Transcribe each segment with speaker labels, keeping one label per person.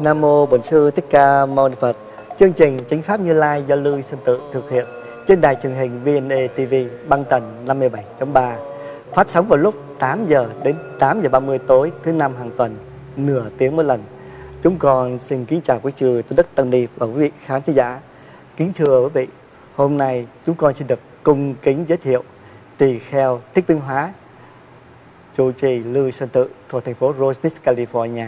Speaker 1: Nam mô Bổn Sư Thích Ca Mâu Ni Phật. Chương trình Chánh pháp Như Lai do Lưu Sơn Tự thực hiện trên đài truyền hình VNA TV băng tần 57.3, phát sóng vào lúc 8 giờ đến 8 giờ 30 tối thứ năm hàng tuần, nửa tiếng một lần. Chúng con xin kính chào quý chư Tôn Đức Tăng Ni và quý vị khán thính giả. Kính thưa quý vị, hôm nay chúng con xin được cung kính giới thiệu tỳ kheo Thích Vinh Hóa, trụ trì Lưu Sơn Tự thuộc thành phố Rose Beach, California.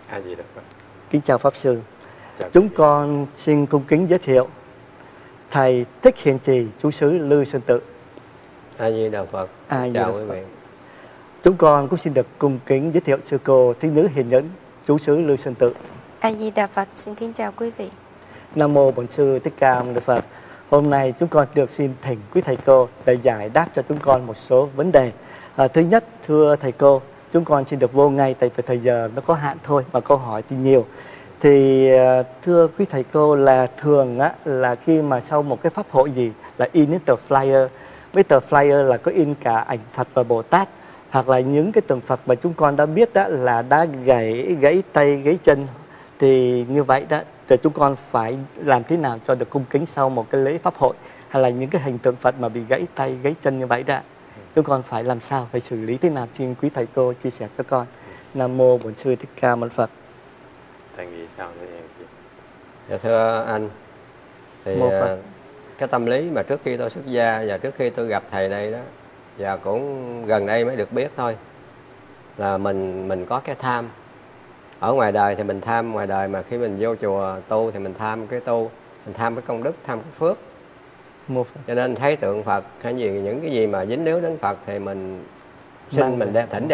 Speaker 1: Kính chào Pháp Sư. Chúng con xin cung kính giới thiệu Thầy Thích Hiền Trì, trú xứ Lưu Sơn Tự.
Speaker 2: A Di Đà Phật. Chào quý vị.
Speaker 1: Chúng con cũng xin được cung kính giới thiệu sư cô Thích Nữ Hiền Nhẫn, trú xứ Lưu Sơn Tự.
Speaker 3: A Di Đà Phật. Xin kính chào quý vị.
Speaker 1: Nam mô Bổn Sư Thích Ca Mâu Ni Phật. Hôm nay chúng con được xin thỉnh quý thầy cô để giải đáp cho chúng con một số vấn đề. Thứ nhất, thưa thầy cô, chúng con xin được vô ngay tại vì thời giờ nó có hạn thôi và câu hỏi thì nhiều. Thì thưa quý thầy cô, là thường là khi mà sau một cái pháp hội gì là in tờ flyer, với tờ flyer là có in cả ảnh Phật và Bồ Tát, hoặc là những cái tượng Phật mà chúng con đã biết là đã gãy tay gãy chân, thì như vậy đó thì chúng con phải làm thế nào cho được cung kính sau một cái lễ pháp hội, hay là những cái hình tượng Phật mà bị gãy tay gãy chân như vậy đó, chúng con phải làm sao, phải xử lý thế nào? Xin quý thầy cô chia sẻ cho con. Nam mô Bổn Sư Thích Ca Mâu Ni Phật.
Speaker 2: Thầy nghĩ sao nữa em chị? Dạ thưa anh, thì cái tâm lý mà trước khi tôi xuất gia và trước khi tôi gặp thầy đây đó, và cũng gần đây mới được biết thôi, là mình có cái tham. Ở ngoài đời thì mình tham ngoài đời, mà khi mình vô chùa tu thì mình tham cái tu, mình tham cái công đức, tham cái phước. Cho nên thấy tượng Phật hay gì, những cái gì mà dính líu đến Phật thì mình xin mình thỉnh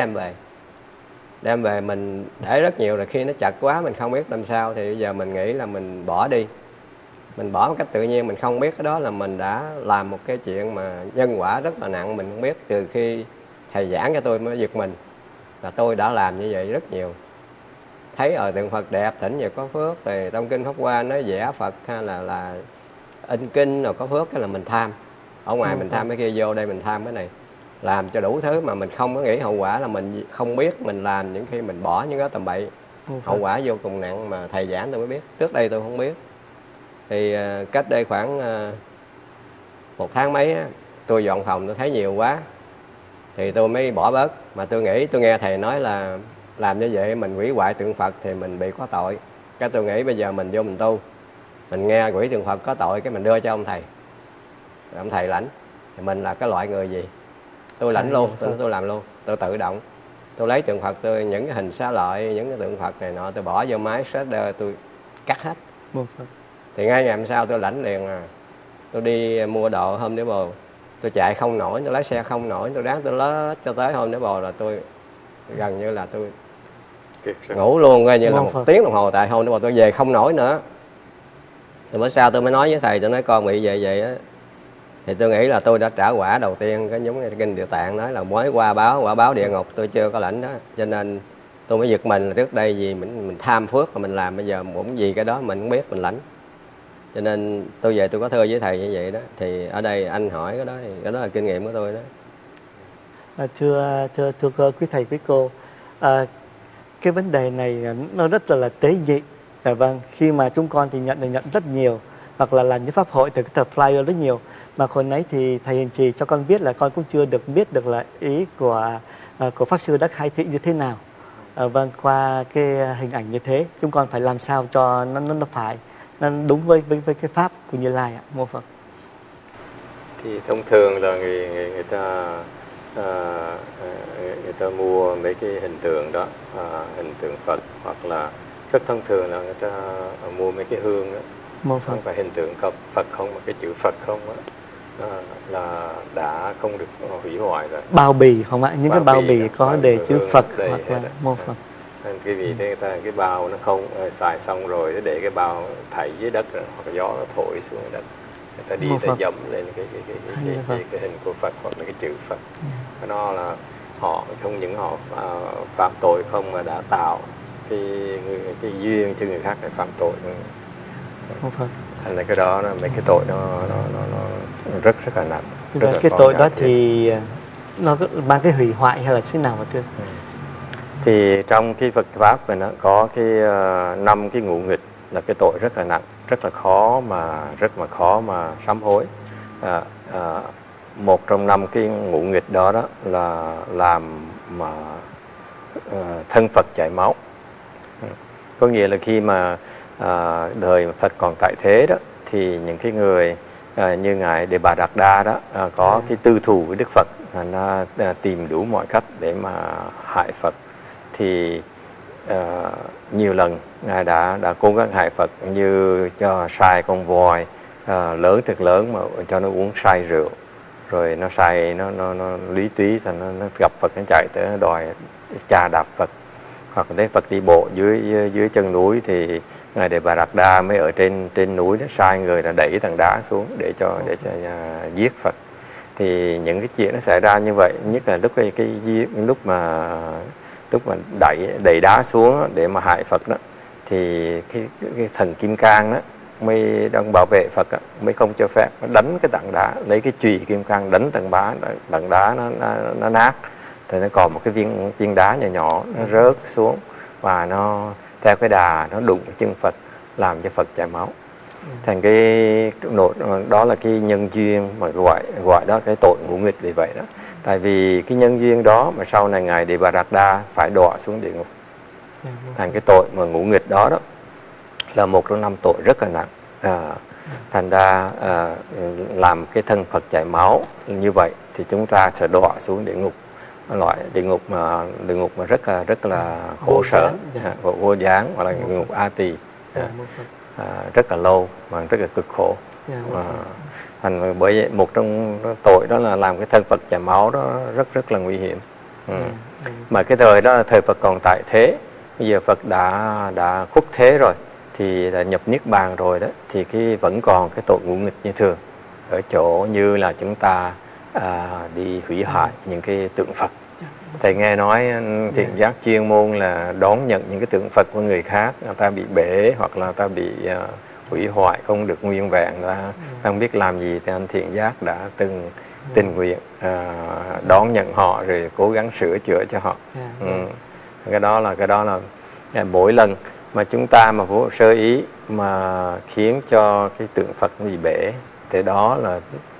Speaker 2: đem về mình để rất nhiều, rồi khi nó chật quá mình không biết làm sao thì bây giờ mình nghĩ là mình bỏ đi, mình bỏ một cách tự nhiên. Mình không biết cái đó là mình đã làm một cái chuyện mà nhân quả rất là nặng, mình không biết. Từ khi thầy giảng cho tôi mới giật mình, và tôi đã làm như vậy rất nhiều. Thấy ở tượng Phật đẹp, thỉnh về có phước, thì trong kinh Pháp Hoa nói vẽ Phật hay là in kinh rồi có phước, cái là mình tham. Ở ngoài mình tham cái kia, vô đây mình tham cái này, làm cho đủ thứ mà mình không có nghĩ hậu quả, là mình không biết mình làm. Những khi mình bỏ những cái tầm bậy, hậu quả vô cùng nặng, mà thầy giảng tôi mới biết, trước đây tôi không biết. Thì cách đây khoảng 1 tháng mấy á, tôi dọn phòng tôi thấy nhiều quá thì tôi mới bỏ bớt. Mà tôi nghĩ, tôi nghe thầy nói là làm như vậy mình hủy hoại tượng Phật thì mình bị có tội. Cái tôi nghĩ bây giờ mình vô mình tu, mình nghe hủy tượng Phật có tội, cái mình đưa cho ông thầy, rồi ông thầy lãnh. Thì mình là cái loại người gì? Tôi lãnh luôn, tôi làm luôn, tôi tự động. Tôi lấy tượng Phật, tôi những cái hình xá lợi, những cái tượng Phật này nọ, tôi bỏ vô máy shader, tôi cắt hết. Thì ngay ngày hôm sau tôi lãnh liền à. Tôi đi mua đồ hôm để bồ, tôi chạy không nổi, tôi lái xe không nổi, tôi ráng tôi lết cho tới hôm để bồ là tôi gần như là tôi ngủ luôn, coi như là 1 tiếng đồng hồ. Tại hôm để bồ tôi về không nổi nữa. Rồi bữa sau tôi mới nói với thầy, tôi nói con bị vậy á. Thì tôi nghĩ là tôi đã trả quả đầu tiên, cái giống như kinh Địa Tạng nói là mới qua quả báo địa ngục, tôi chưa có lãnh đó. Cho nên tôi mới giật mình là trước đây vì mình tham phước mà mình làm, bây giờ cũng vì cái đó mình không biết mình lãnh. Cho nên tôi về tôi có thưa với thầy như vậy đó. Thì ở đây anh hỏi cái đó thì cái đó là kinh nghiệm của tôi đó.
Speaker 1: Thưa quý thầy quý cô, cái vấn đề này nó rất là tế nhị. Vâng, khi mà chúng con thì nhận rất nhiều, hoặc là làm những pháp hội từ cái tờ flyer rất nhiều. Mà hồi nãy thì thầy Hiền Trì cho con biết là con cũng chưa được biết được là ý của Pháp Sư đã khai thị như thế nào. Vâng, qua cái hình ảnh như thế, chúng con phải làm sao cho nó phải nó đúng với cái pháp của Như Lai ạ, mô Phật.
Speaker 2: Thì thông thường là người ta mua mấy cái hình tượng đó, hình tượng Phật, hoặc là rất thông thường là người ta mua mấy cái hương đó, không phải hình tượng Phật không, mà cái chữ Phật không đó, là đã không được hủy hoại rồi.
Speaker 1: Bao bì không ạ? Những cái bao bì có đề chữ Phật hoặc là mô Phật.
Speaker 2: Cái vì thế cái bao nó không xài xong rồi, để cái bao thảy dưới đất rồi, hoặc gió nó thổi xuống đất, người ta đi ta dẫm lên cái hình của Phật hoặc là cái chữ Phật. Nó là họ không những họ phạm tội không, mà đã tạo cái duyên cho người khác để phạm tội nữa. Thành ra cái đó mấy cái tội nó rất là nặng.
Speaker 1: Cái tội đó thì nó mang cái hủy hoại hay là thế nào mà thưa?
Speaker 2: Thì trong cái Phật pháp mình có cái 5 cái ngũ nghịch là cái tội rất là nặng, rất là khó mà sám hối. Một trong 5 cái ngũ nghịch đó là làm mà thân Phật chảy máu. Có nghĩa là khi mà đời Phật còn tại thế đó, thì những cái người như ngài Đề Bà Đạt Đa đó có cái tư thù với Đức Phật, nó tìm đủ mọi cách để mà hại Phật. Thì nhiều lần ngài đã cố gắng hại Phật, như cho sai con voi lớn thật lớn mà cho nó uống say rượu, rồi nó say, nó lý túy, thành nó gặp Phật, nó chạy tới nó đòi chà đạp Phật. Hoặc thấy Phật đi bộ dưới chân núi thì ngài Đề Bà Đạt Đa mới ở trên núi nó sai người là đẩy tảng đá xuống để cho giết Phật. Thì những cái chuyện nó xảy ra như vậy, nhất là lúc mà đẩy đá xuống để mà hại Phật đó, thì cái thần Kim Cang đó mới đang bảo vệ Phật đó, mới không cho phép nó đánh cái tảng đá, lấy cái chùy Kim Cang đánh tảng đá nó nát. Thì nó còn một cái viên đá nhỏ nhỏ nó rớt xuống và nó theo cái đà nó đụng cái chân Phật, làm cho Phật chảy máu. Thành cái đó là cái nhân duyên mà gọi đó cái tội ngũ nghịch vì vậy đó. Tại vì cái nhân duyên đó mà sau này ngài Đề Bà Đạt Đa phải đọa xuống địa ngục. Thành cái tội mà ngũ nghịch đó là một trong 5 tội rất là nặng. Thành ra làm cái thân Phật chảy máu như vậy thì chúng ta sẽ đọa xuống địa ngục, loại địa ngục mà rất là khổ sở, vô gián, hoặc là địa ngục A Tỳ, rất là lâu mà rất là cực khổ. Thành bởi một trong tội đó là làm cái thân Phật chảy máu đó rất là nguy hiểm. Mà cái thời đó là thời Phật còn tại thế, bây giờ Phật đã khuất thế rồi, thì đã nhập niết bàn rồi đó, thì vẫn còn cái tội ngũ nghịch như thường, ở chỗ như là chúng ta đi hủy hoại những cái tượng Phật. Thầy nghe nói thiện giác chuyên môn là đón nhận những cái tượng Phật của người khác, người ta bị bể hoặc là người ta bị hủy hoại, không được nguyên vẹn, ta không biết làm gì, thì anh thiện giác đã từng tình nguyện đón nhận họ rồi cố gắng sửa chữa cho họ. Cái đó là mỗi lần mà chúng ta mà vô sơ ý mà khiến cho cái tượng Phật bị bể, thì đó là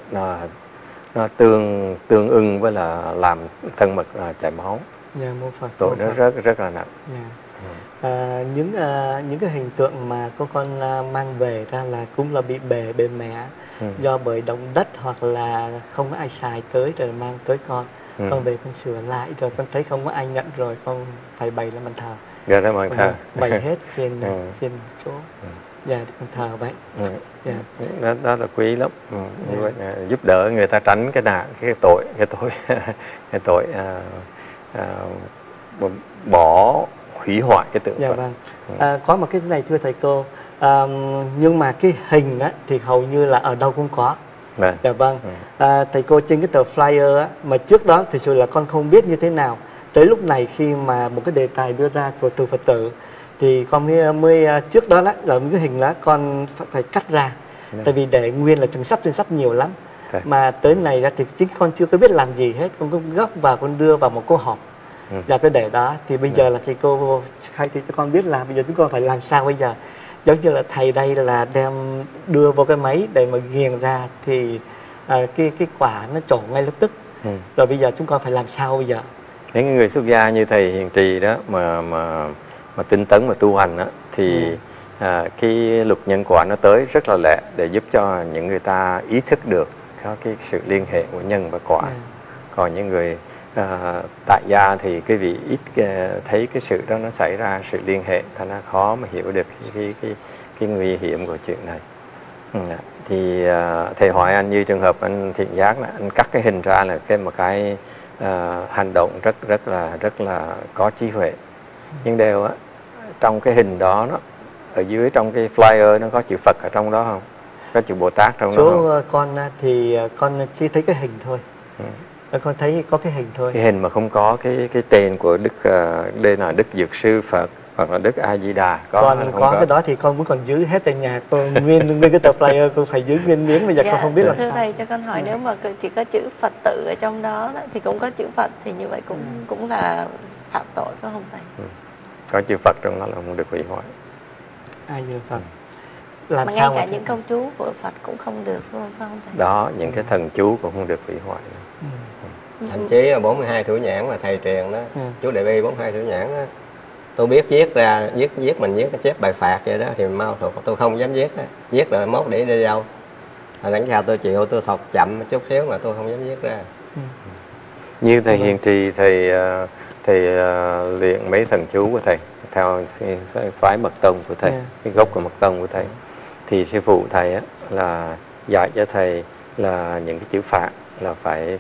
Speaker 2: nó tương ưng với là làm thân mật chảy máu. Tội đó rất là nặng.
Speaker 1: Những cái hình tượng mà con mang về ra là cũng là bị bể mẹ do bởi động đất, hoặc là không có ai xài tới rồi mang tới con về con sửa lại, rồi con thấy không có ai nhận rồi con phải bày lên bàn thờ.
Speaker 2: Ra đó bàn thờ
Speaker 1: bày hết trên chỗ. Con thờ vậy.
Speaker 2: Đó là quý lắm. Giúp đỡ người ta tránh cái tội bỏ hủy hoại cái tượng Phật.
Speaker 1: Có một cái này thưa thầy cô, nhưng mà cái hình á, thì hầu như là ở đâu cũng có. Thầy cô, trên cái tờ flyer á, mà trước đó thực sự là con không biết như thế nào, tới lúc này khi mà một cái đề tài đưa ra của từ Phật tử thì con mới trước đó là những cái hình đó con phải cắt ra. Tại vì để nguyên là trên sắp nhiều lắm. Mà tới này ra thì chính con chưa có biết làm gì hết, con cũng gấp vào con đưa vào một câu họp. Và cái để đó thì bây giờ là thầy cô khai thị cho con biết là bây giờ chúng con phải làm sao bây giờ. Giống như là thầy đây là đem đưa vào cái máy để mà nghiền ra thì cái quả nó trổ ngay lập tức. Rồi bây giờ chúng con phải làm sao bây giờ?
Speaker 2: Những người xuất gia như thầy Hiền Trì đó mà tinh tấn mà tu hành đó, thì cái luật nhân quả nó tới rất là lẹ để giúp cho những người ta ý thức được có cái sự liên hệ của nhân và quả. Còn những người tại gia thì cái vị ít thấy cái sự đó nó xảy ra, sự liên hệ, thành ra khó mà hiểu được cái nguy hiểm của chuyện này. Thì thầy hỏi anh, như trường hợp anh thiện giác là anh cắt cái hình ra là một cái hành động rất là có trí huệ. Nhưng đều trong cái hình đó ở dưới trong cái flyer nó có chữ Phật ở trong đó không? Có chữ Bồ Tát trong đó không?
Speaker 1: Con thì con chỉ thấy cái hình thôi. Con thấy có cái hình thôi.
Speaker 2: Cái hình mà không có cái tên của Đức, đây là Đức Dược Sư Phật, hoặc là Đức A Di Đà
Speaker 1: còn có cái đó thì con muốn còn giữ hết tại nhà con nguyên cái tờ flyer con phải giữ nguyên miếng, bây giờ con không biết làm
Speaker 3: thưa
Speaker 1: sao.
Speaker 3: thầy cho con hỏi, nếu mà chỉ có chữ Phật tử ở trong đó thì cũng có chữ Phật thì như vậy cũng là phạm tội phải không thầy?
Speaker 2: Có chữ Phật trong đó là không được hủy hoại.
Speaker 1: Ai như Phật làm
Speaker 3: mà
Speaker 1: sao
Speaker 3: ngay cả những câu chú của Phật cũng không được phải không thầy?
Speaker 2: Đó, những cái thần chú cũng không được hủy hoại.
Speaker 4: Thậm chí 42 thủ nhãn mà thầy truyền đó, chú Đại Bi 42 thủ nhãn đó, tôi biết viết ra, viết mình viết cái chép bài phạt vậy đó thì mau thuộc, tôi không dám viết đó. Viết rồi mốt để đi đâu. Đằng sau tôi chịu, tôi thọc chậm chút xíu mà tôi không dám viết ra.
Speaker 2: Như thầy Hiền Trì, thầy luyện mấy thần chú của thầy theo phái mật tông của thầy, cái gốc của mật tông của thầy, thì sư phụ thầy á, là dạy cho thầy là những cái chữ phạn là phải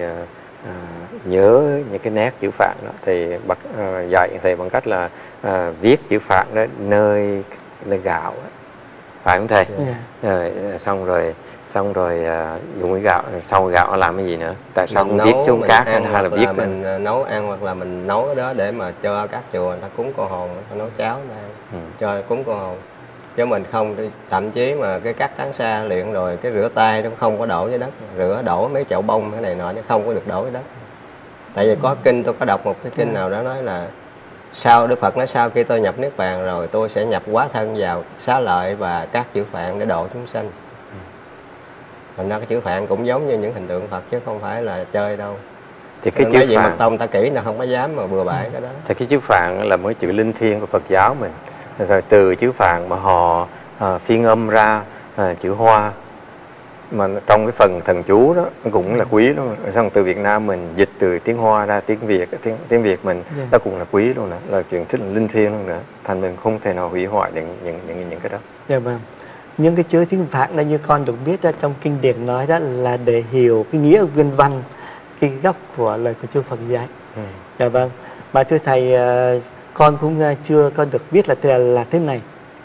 Speaker 2: nhớ những cái nét chữ phạn đó. Thì dạy thầy bằng cách là viết chữ phạn đó nơi gạo đó. Phải không thầy? Rồi, xong rồi dùng cái gạo, sau gạo làm cái gì nữa? Tại sao không viết xuống cát hay là viết
Speaker 4: mình nấu ăn, hoặc là mình nấu cái đó để mà cho các chùa người ta cúng cô hồn, người ta nấu cháo này cho cúng cô hồn. Chứ mình không, thậm chí mà cái cắt tán xa luyện rồi cái rửa tay nó không có đổ với đất, đổ mấy chậu bông cái này nọ chứ không có được đổ với đất. Tại vì có kinh, tôi có đọc một cái kinh nào đó nói là sau Đức Phật nói sau khi tôi nhập niết bàn rồi tôi sẽ nhập hóa thân vào xá lợi và các chữ phạn để độ chúng sanh. Thành ra cái chữ phạn cũng giống như những hình tượng Phật chứ không phải là chơi đâu.
Speaker 2: Thì cái chữ
Speaker 4: phạn,
Speaker 2: mật
Speaker 4: tông ta kỹ là không có dám mà bừa bãi cái đó.
Speaker 2: Thì cái chữ phạn là một chữ linh thiêng của Phật giáo mình. Rồi từ chữ phạn mà họ phiên âm ra chữ Hoa, mà trong cái phần thần chú đó cũng là quý luôn. Xong từ Việt Nam mình dịch từ tiếng Hoa ra tiếng Việt mình nó cũng là quý luôn nữa, là chuyện thích là linh thiêng luôn nữa. Thành mình không thể nào hủy hoại những cái đó.
Speaker 1: Dạ vâng. Những cái chữ tiếng Phạn đây như con được biết ra trong kinh điển nói đó là để hiểu cái nghĩa nguyên văn, cái gốc của lời của Chúa Phật dạy. Dạ vâng. Mà thưa thầy, con cũng chưa con được biết là thế này.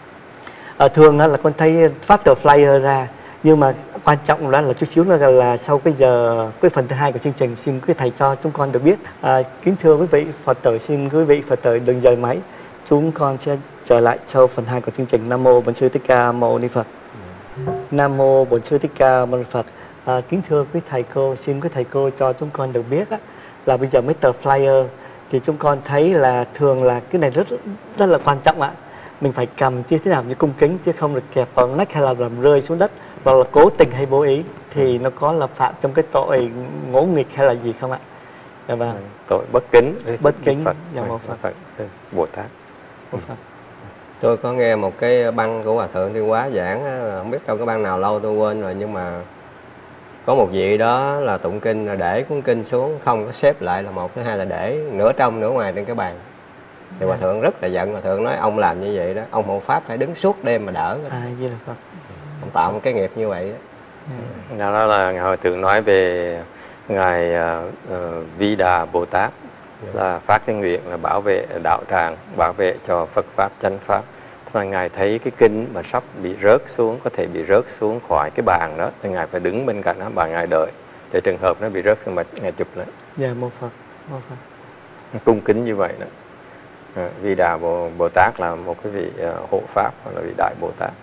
Speaker 1: Thường là con thấy phát tờ flyer ra, nhưng mà quan trọng đó là chút xíu là sau cái giờ cái phần thứ hai của chương trình, xin quý thầy cho chúng con được biết. Kính thưa quý vị Phật tử, xin quý vị Phật tử đừng rời máy, chúng con sẽ trở lại sau phần 2 của chương trình. Nam mô Bổn Sư Thích Ca Mâu Ni Phật. Nam mô Bổn Sư Thích Ca Mâu Ni Phật. Kính thưa quý thầy cô, xin quý thầy cô cho chúng con được biết là bây giờ mấy tờ flyer thì chúng con thấy là thường là cái này rất là quan trọng ạ. Mình phải cầm như thế nào như cung kính, chứ không được kẹp vào nách hay là làm rơi xuống đất, hoặc là cố tình hay vô ý thì nó có là phạm trong cái tội ngỗ nghịch hay là gì không ạ? Dạ vâng.
Speaker 2: Tội bất kính.
Speaker 1: Bất kính.
Speaker 2: Phật.
Speaker 1: Dạ mô Phật.
Speaker 2: Bồ Tát.
Speaker 4: Tôi có nghe một cái băng của Hòa Thượng Thiên Hóa giảng, không biết trong cái băng nào lâu tôi quên rồi, nhưng mà có một vị đó là tụng kinh là để cuốn kinh xuống không có xếp lại là một, thứ hai là để nửa trong nửa ngoài trên cái bàn. Thì Hòa Thượng rất là giận, Hòa Thượng nói ông làm như vậy đó, ông hộ pháp phải đứng suốt đêm mà đỡ.
Speaker 1: Vậy là Phật.
Speaker 4: Ông tạo một cái nghiệp như vậy đó.
Speaker 2: Đó là Ngài Hòa Thượng nói về Ngài Vi Đà Bồ Tát là phát cái nguyện là bảo vệ đạo tràng, bảo vệ cho Phật Pháp, chánh Pháp. Thế là Ngài thấy cái kinh mà sắp bị rớt xuống, có thể bị rớt xuống khỏi cái bàn đó, thì Ngài phải đứng bên cạnh đó và Ngài đợi để trường hợp nó bị rớt xuống mà Ngài chụp lại.
Speaker 1: Dạ mô Phật. Mô Phật.
Speaker 2: Cung kính như vậy đó. Vi Đà Bồ Tát là một cái vị hộ Pháp, là vị Đại Bồ Tát.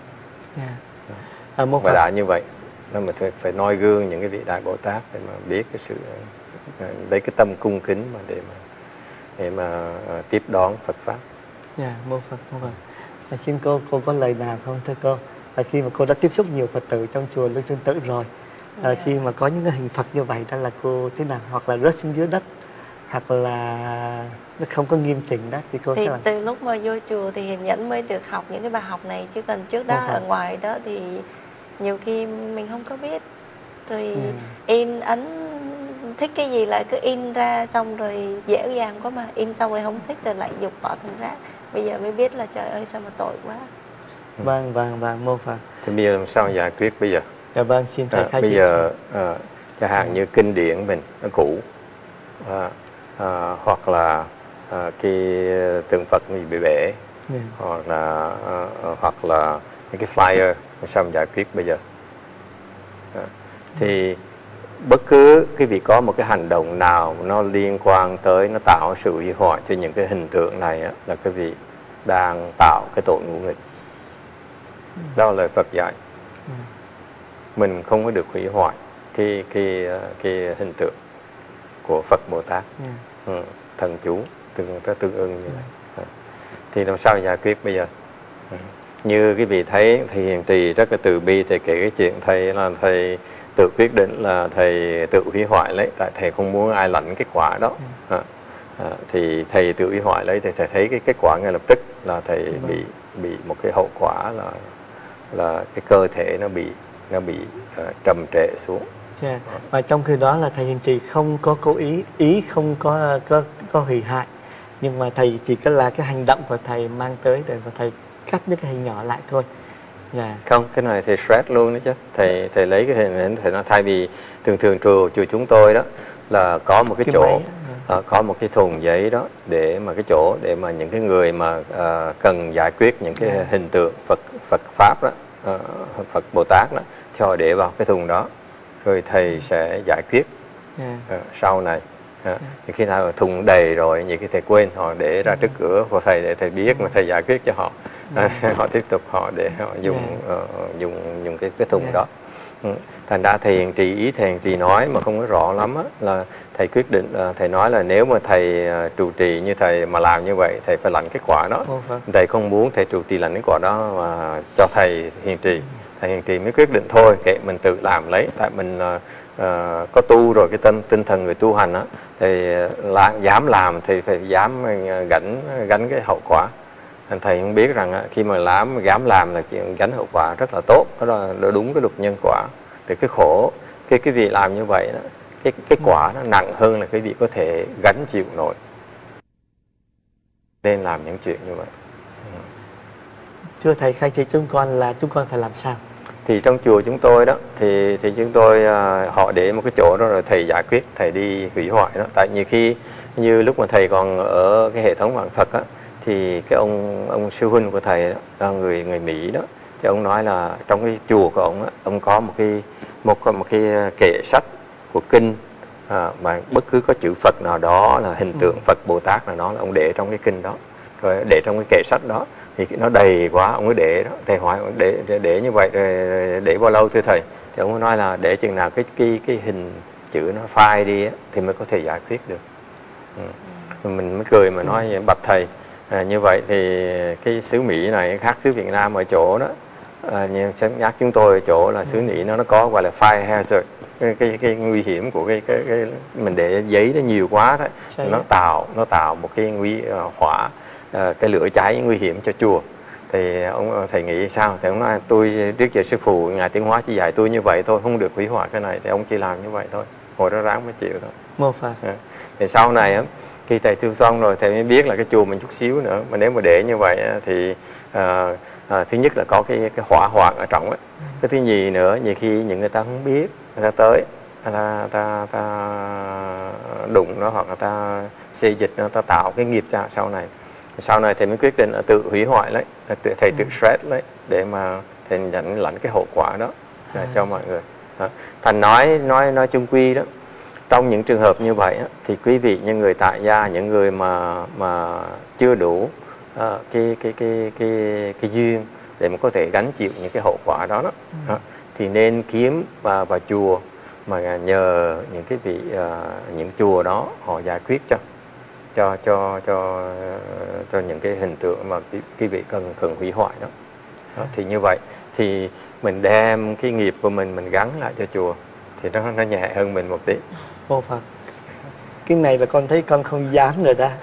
Speaker 2: Và đã như vậy nên mà phải noi gương những cái vị Đại Bồ Tát để mà biết cái sự lấy cái tâm cung kính mà để mà tiếp đón Phật Pháp.
Speaker 1: Dạ mô Phật. Mô Phật. Xin cô có lời nào không thưa cô? Là khi mà cô đã tiếp xúc nhiều Phật tử trong chùa Lương Sơn Tự rồi, khi mà có những cái hình Phật như vậy đó là cô thế nào, hoặc là rớt xuống dưới đất, hoặc là nó không có nghiêm chỉnh đó thì cô sẽ làm.
Speaker 3: Từ lúc mà vô chùa thì Hiền Nhẫn mới được học những cái bài học này, chứ còn trước đó ở ngoài đó thì nhiều khi mình không có biết. Rồi in ấn thích cái gì lại cứ in ra, xong rồi dễ dàng quá mà in xong rồi không thích rồi lại dục bỏ thùng rác. Bây giờ mới biết là trời ơi sao mà tội quá.
Speaker 1: Vâng, mô Phật.
Speaker 2: Thì bây giờ làm sao giải quyết bây giờ?
Speaker 1: Dạ vâng, xin thầy khai
Speaker 2: bây giờ chẳng hạn như kinh điển mình nó cũ, hoặc là cái tượng Phật bị bể, hoặc là những cái flyer, sao giải quyết bây giờ? Thì bất cứ cái việc có một cái hành động nào nó liên quan tới, nó tạo sự hủy hoại cho những cái hình tượng này là cái vị đang tạo cái tội ngũ nghịch. Đó là lời Phật dạy. Mình không có được hủy hoại cái hình tượng của Phật Bồ Tát, thần chú tương ưng như vậy. Thì làm sao giải quyết bây giờ? Như quý vị thấy thầy Hiền Trì rất là từ bi, thầy kể cái chuyện thầy là thầy tự quyết định là thầy tự hủy hoại lấy, tại thầy không muốn ai lãnh cái quả đó. Thì thầy tự hủy hoại lấy thì thầy thấy cái kết quả ngay lập tức là thầy bị một cái hậu quả là cái cơ thể nó bị trầm trệ xuống.
Speaker 1: Và trong khi đó là thầy Hiền Trì không có cố ý không có hủy hại, nhưng mà thầy chỉ có là cái hành động của thầy mang tới để mà thầy cắt những cái hình nhỏ lại thôi.
Speaker 2: Không, cái này thầy stress luôn đấy chứ. Thầy lấy cái hình thầy nói thay vì thường chùa chúng tôi đó là có một cái chỗ có một cái thùng giấy đó để mà cái chỗ để mà những cái người mà cần giải quyết những cái hình tượng Phật pháp đó, Phật Bồ Tát đó, thì họ để vào cái thùng đó rồi thầy sẽ giải quyết sau này. Khi nào thùng đầy rồi những cái thầy quên, họ để ra trước cửa của thầy để thầy biết mà thầy giải quyết cho họ. Họ tiếp tục để họ dùng cái thùng đó. Thành ra thầy Hiền Trì, ý thầy Hiền Trì nói mà không có rõ lắm á, là thầy quyết định, thầy nói là nếu mà thầy trụ trì như thầy mà làm như vậy, thầy phải lãnh cái quả đó. Thầy không muốn thầy trụ trì lãnh cái quả đó mà cho thầy Hiền Trì. Thầy Hiền Trì mới quyết định thôi kệ mình tự làm lấy, tại mình có tu rồi, cái tinh thần người tu hành á, thì dám làm thì phải dám gánh cái hậu quả. Thầy không biết rằng khi mà dám làm là chuyện gánh hậu quả rất là tốt, đó là đúng cái luật nhân quả. Để cái khổ cái vị làm như vậy đó, cái quả nó nặng hơn là cái vị có thể gánh chịu nổi, nên làm những chuyện như vậy.
Speaker 1: Thưa thầy, khai thị chúng con phải làm sao?
Speaker 2: Thì trong chùa chúng tôi đó thì chúng tôi họ để một cái chỗ đó rồi thầy giải quyết, thầy đi hủy hoại đó. Tại nhiều khi như lúc mà thầy còn ở cái hệ thống Vạn Phật á, thì cái ông sư huynh của thầy đó, người Mỹ đó, thì ông nói là trong cái chùa của ông có một cái kệ sách của kinh mà bất cứ có chữ Phật nào đó là hình tượng Phật Bồ Tát nào đó là ông để trong cái kinh đó, rồi để trong cái kệ sách đó. Thì nó đầy quá ông mới để đó. Thầy hỏi để như vậy rồi để bao lâu thưa thầy? Thì ông nói là để chừng nào cái hình chữ nó phai đi á, thì mới có thể giải quyết được. Mình mới cười mà nói bạch thầy, như vậy thì cái xứ Mỹ này khác xứ Việt Nam ở chỗ đó, như nhắc chúng tôi ở chỗ là xứ Mỹ nó có gọi là fire hazard, cái nguy hiểm của cái mình để giấy nó nhiều quá đó, nó tạo một cái hỏa, cái lửa cháy nguy hiểm cho chùa. Thì thầy nghĩ sao? Thì ông nói tôi trước giờ sư phụ ngài Tiến Hóa chỉ dạy tôi như vậy thôi, không được hủy hoại cái này, thì ông chỉ làm như vậy thôi. Hồi đó ráng mới chịu thôi.
Speaker 1: Một phần.
Speaker 2: Thì sau này á, khi thầy tu xong rồi thầy mới biết là cái chùa mình chút xíu nữa mà nếu mà để như vậy thì thứ nhất là có cái hỏa hoạn ở trong ấy. Cái thứ nhì nữa, nhiều khi những người ta không biết, người ta tới ta đụng nó hoặc người ta xê dịch nó, ta tạo cái nghiệp ra sau này thầy mới quyết định là tự hủy hoại lấy, thầy tự stress lấy để mà thầy nhận lãnh cái hậu quả đó cho mọi người. Thành nói chung quy đó, trong những trường hợp như vậy thì quý vị như người tại gia, những người mà chưa đủ cái duyên để mà có thể gánh chịu những cái hậu quả đó, thì nên kiếm vào chùa mà nhờ những cái vị những chùa đó họ giải quyết cho những cái hình tượng mà quý vị cần hủy hoại đó. Thì như vậy thì mình đem cái nghiệp của mình gắn lại cho chùa thì nó nhẹ hơn mình một tí.
Speaker 1: Mô Phật. Cái này là con thấy con không dám rồi đó.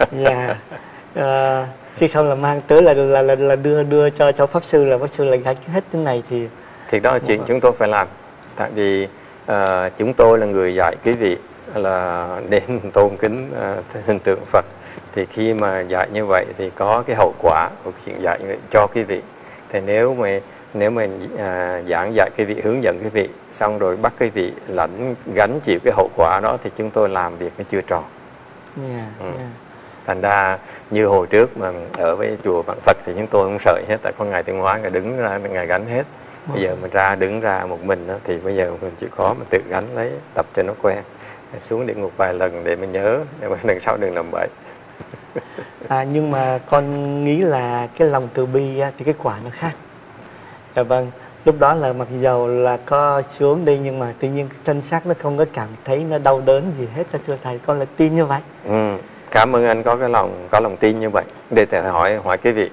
Speaker 1: Khi không là mang tới là đưa cho pháp sư là gánh hết cái này
Speaker 2: thì đó là chuyện chúng tôi phải làm. Tại vì chúng tôi là người dạy quý vị là nên tôn kính hình tượng Phật. Thì khi mà dạy như vậy thì có cái hậu quả của chuyện dạy như vậy cho quý vị. Thì nếu mà giảng dạy quý vị, hướng dẫn quý vị xong rồi bắt quý vị gánh chịu cái hậu quả đó thì chúng tôi làm việc nó chưa tròn. Thành ra như hồi trước mà ở với chùa Vạn Phật thì chúng tôi không sợ hết, tại có ngài Tiến Hóa ngài đứng ra ngài gánh hết. Bây giờ mình đứng ra một mình đó, thì bây giờ mình chịu khó mình tự gánh lấy, tập cho nó quen, xuống địa ngục vài lần để mình nhớ, để mà lần sau đừng làm bậy.
Speaker 1: Nhưng mà con nghĩ là cái lòng từ bi thì cái quả nó khác. Dạ vâng, lúc đó là mặc dầu là có xuống đi nhưng mà tự nhiên cái thân xác nó không có cảm thấy nó đau đớn gì hết, thưa thầy, con là tin như vậy.
Speaker 4: Cảm ơn anh có lòng tin như vậy. Để thầy hỏi cái vị,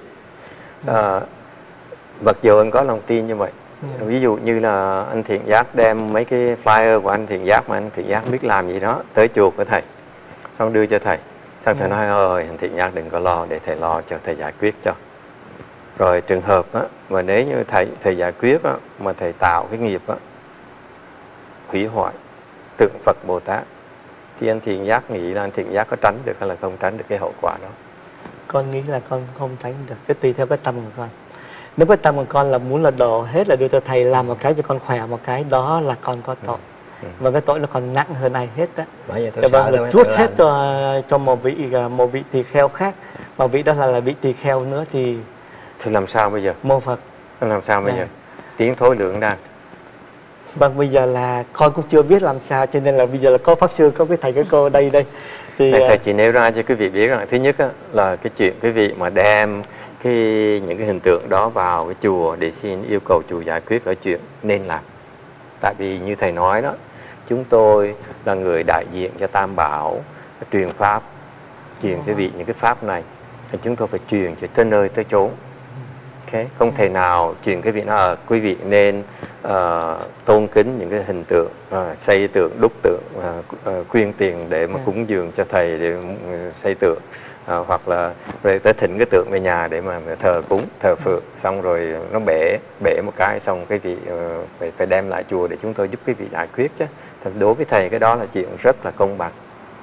Speaker 4: mặc dù anh có lòng tin như vậy, ví dụ như là anh Thiện Giác đem mấy cái flyer của anh Thiện Giác mà anh Thiện Giác biết làm gì đó tới chùa của thầy, xong đưa cho thầy, xong thầy nói ơi anh Thiện Giác đừng có lo, để thầy lo cho, thầy giải quyết cho. Rồi trường hợp á, mà nếu như thầy giải quyết á, mà thầy tạo cái nghiệp á, hủy hoại tượng Phật Bồ Tát, thì anh Thiện Giác nghĩ là anh Thiện Giác có tránh được hay là không tránh được cái hậu quả đó?
Speaker 1: Con nghĩ là con không tránh được, cái tùy theo cái tâm của con. Nếu cái tâm của con là muốn là độ hết, là đưa cho thầy làm một cái cho con khỏe một cái, đó là con có tội. Và cái tội nó còn nặng hơn ai hết đó. Vâng, là chuốt hết cho một vị tỳ kheo khác, mà vị đó là vị tỳ kheo nữa thì
Speaker 4: làm sao bây giờ?
Speaker 1: Mô Phật.
Speaker 4: Làm sao bây giờ? Tiếng thối lượng ra.
Speaker 1: Vâng, bây giờ là con cũng chưa biết làm sao, cho nên là bây giờ là có pháp sư, có cái thầy cái cô đây thì
Speaker 4: thầy chỉ nêu ra cho quý vị biết rằng thứ nhất á, là cái chuyện quý vị mà đem những cái hình tượng đó vào cái chùa để xin yêu cầu chùa giải quyết ở chuyện nên làm. Tại vì như thầy nói đó, chúng tôi là người đại diện cho Tam Bảo truyền pháp, truyền quý vị những cái pháp này, thì chúng tôi phải truyền cho tới nơi tới chốn. Không thể nào truyền cái vị là quý vị nên tôn kính những cái hình tượng, xây tượng, đúc tượng, quyên tiền để mà cúng dường cho thầy để xây tượng, hoặc là rồi tới thỉnh cái tượng về nhà để mà thờ cúng, thờ phượng, xong rồi nó bể một cái, xong cái vị phải đem lại chùa để chúng tôi giúp quý vị giải quyết chứ. Đối với thầy cái đó là chuyện rất là công bằng.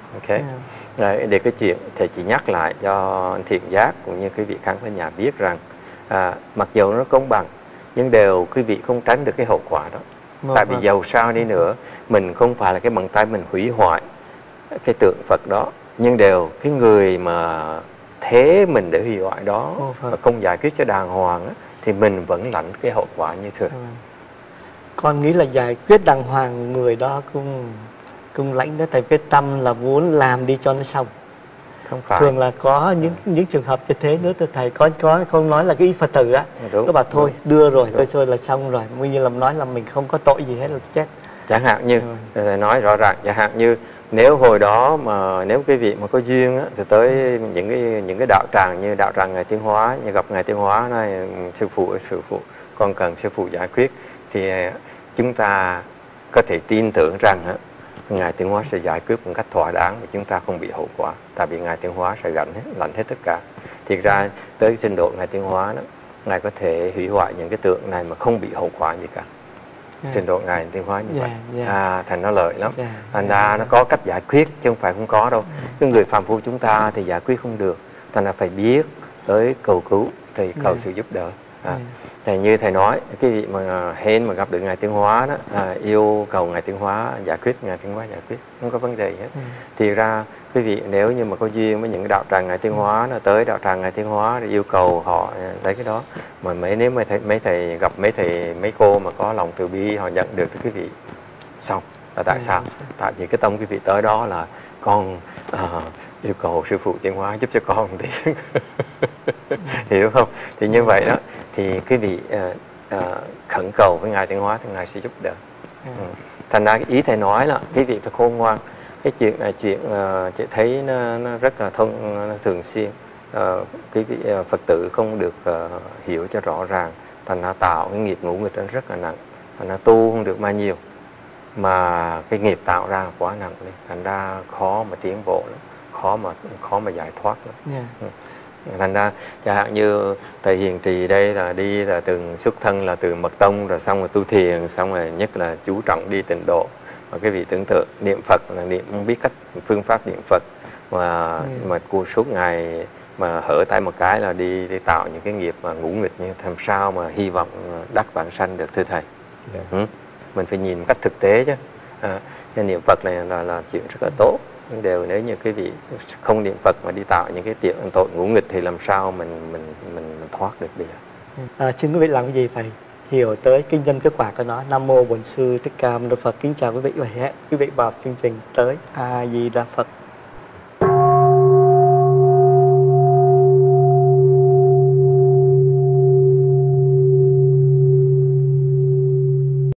Speaker 4: Đấy, để cái chuyện thầy chỉ nhắc lại cho anh Thiện Giác cũng như quý vị khán giả nhà biết rằng mặc dù nó công bằng nhưng đều quý vị không tránh được cái hậu quả đó. Tại vì dầu sao đi nữa, mình không phải là cái bàn tay mình hủy hoại cái tượng Phật đó, nhưng đều cái người mà thế mình để hủy hoại đó và không giải quyết cho đàng hoàng á, thì mình vẫn lãnh cái hậu quả như thường.
Speaker 1: Con nghĩ là giải quyết đàng hoàng người đó cũng lãnh đó, tại vì cái tâm là muốn làm đi cho nó xong.
Speaker 4: Không phải.
Speaker 1: Thường là có những trường hợp như thế nữa, thưa thầy. Có không nói là cái ý Phật tử á, nó bảo thôi đưa rồi tôi xôi là xong rồi, nguyên như là nói là mình không có tội gì hết là chết.
Speaker 4: Chẳng hạn như thầy nói rõ ràng, chẳng hạn như nếu hồi đó mà nếu quý vị mà có duyên á, thì tới những cái đạo tràng như đạo tràng Ngài Tiến Hóa, như gặp Ngài Tiến Hóa này, sư phụ con cần sư phụ giải quyết, thì chúng ta có thể tin tưởng rằng á, Ngài Tiến Hóa sẽ giải quyết một cách thỏa đáng và chúng ta không bị hậu quả, tại vì Ngài Tiến Hóa sẽ lãnh hết tất cả. Thiệt ra tới trình độ Ngài Tiến Hóa đó, Ngài có thể hủy hoại những cái tượng này mà không bị hậu quả gì cả. Trình độ Ngài Tiến Hóa như vậy. Thành nó lợi lắm. Thành ra nó có cách giải quyết chứ không phải không có đâu. Cái người phàm phu chúng ta thì giải quyết không được, thành ra phải biết tới cầu cứu thì cầu sự giúp đỡ. Thì như thầy nói, cái vị mà hên mà gặp được Ngài Tiến Hóa đó, yêu cầu Ngài Tiến Hóa giải quyết, Ngài Tiến Hóa giải quyết, không có vấn đề gì hết. Thì ra quý vị nếu như mà có duyên với những cái đạo tràng Ngài Tiến Hóa, nó tới đạo tràng Ngài Tiến Hóa thì yêu cầu họ lấy cái đó. Mà nếu mấy thầy gặp mấy cô mà có lòng từ bi, họ nhận được quý vị xong. Là tại sao? Tại vì cái tâm quý vị tới đó là con yêu cầu sư phụ Tiến Hóa giúp cho con thì hiểu không? Thì như vậy đó, thì quý vị khẩn cầu với Ngài Tiến Hóa thì Ngài sẽ giúp đỡ. Thành ra cái ý thầy nói là quý vị phải khôn ngoan. Cái chuyện này chị thấy nó rất là nó thường xuyên. Quý vị Phật tử không được hiểu cho rõ ràng, thành ra tạo cái nghiệp ngũ nghịch nó rất là nặng, thành ra tu không được bao nhiêu mà cái nghiệp tạo ra quá nặng lên, thành ra khó mà tiến bộ lắm, khó mà giải thoát lắm. Thành ra chẳng hạn như thầy Hiền Trì đây là đi là từng xuất thân là từ mật tông, rồi xong rồi tu thiền, xong rồi nhất là chú trọng đi tịnh độ. Và cái vị tưởng tượng niệm Phật là không biết cách phương pháp niệm Phật mà suốt ngày mà hở tay một cái là đi tạo những cái nghiệp mà ngũ nghịch, như làm sao mà hy vọng đắc vãng sanh được, thưa thầy. Mình phải nhìn một cách thực tế chứ. Niệm Phật này là chuyện rất là tốt, nhưng đều nếu như quý vị không niệm Phật mà đi tạo những cái tội ngũ nghịch thì làm sao mình thoát được bây giờ.
Speaker 1: Xin quý vị làm cái gì phải hiểu tới kinh nhân kết quả của nó. Nam mô Bổn Sư Thích Ca Mâu Ni Phật. Kính chào quý vị và hẹn quý vị vào chương trình tới. A Di Đà Phật.